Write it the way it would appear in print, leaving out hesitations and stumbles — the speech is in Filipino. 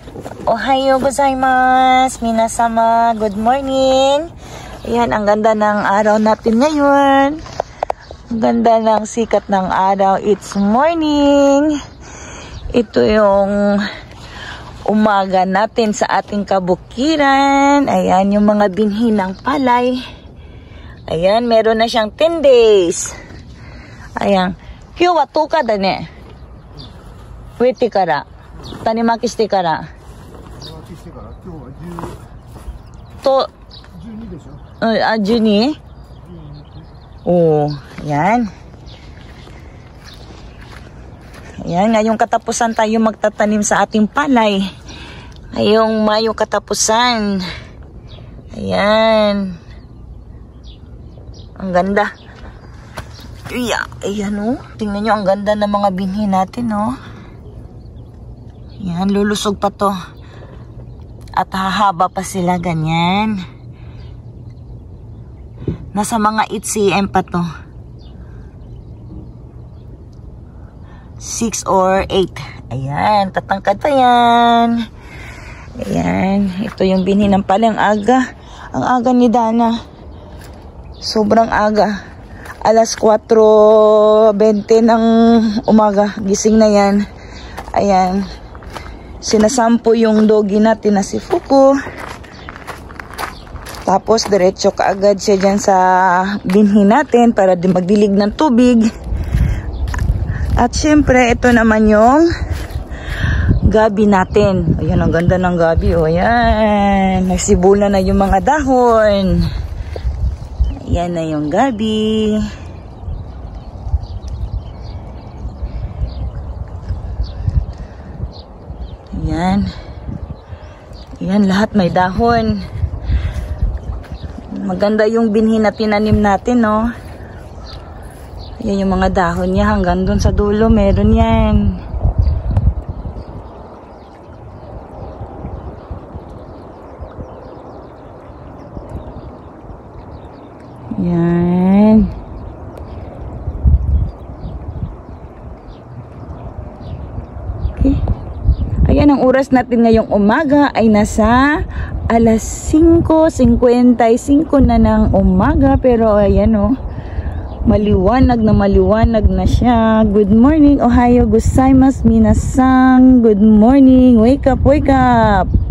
Ohayo gozaimasu, minasama. Good morning. Ayan, ang ganda ng araw natin ngayon. Ang ganda ng sikat ng araw. It's morning. Ito yung umaga natin sa ating kabukiran. Ayan, yung mga binhi ng palay. Ayan, meron na siyang 10 days. Ayan. Kyo wa 10日だね。植えてから、種まきしてから。と、12でしょ？あ、12? Oo, yan. Ayan, ngayong katapusan tayo magtatanim sa ating palay. Ngayong Mayo katapusan. Ayan. Ang ganda. Ayan o. Tingnan nyo, ang ganda ng mga binhi natin o. Ayan, lulusog pa to. At hahaba pa sila, ganyan. Nasa mga 8 cm pa to. 6 or 8. Ayan, tatangkad pa yan. Ayan, ito yung binhi ng palay. Ang aga. Ang aga ni Dana. Sobrang aga. Alas 4:20 ng umaga. Gising na yan. Ayan. Sinasampo yung doggy natin na si Fuku. Tapos diretso kaagad siya dyan sa binhi natin para magdilig ng tubig. At syempre ito naman yung gabi natin. Ayan, ang ganda ng gabi. O ayan. Nagsibula na yung mga dahon. Ayan na yung gabi. Ayan. Ayan, lahat may dahon. Maganda yung binhi na tinanim natin, no? Ayan yung mga dahon niya. Hanggang dun sa dulo, meron yan. Ayan. Okay. Ayan, ang oras natin ngayong umaga ay nasa alas 5:55 na ng umaga. Pero ayan o, maliwanag na siya. Good morning, ohayo gozaimasu, minasang. Good morning, wake up, wake up.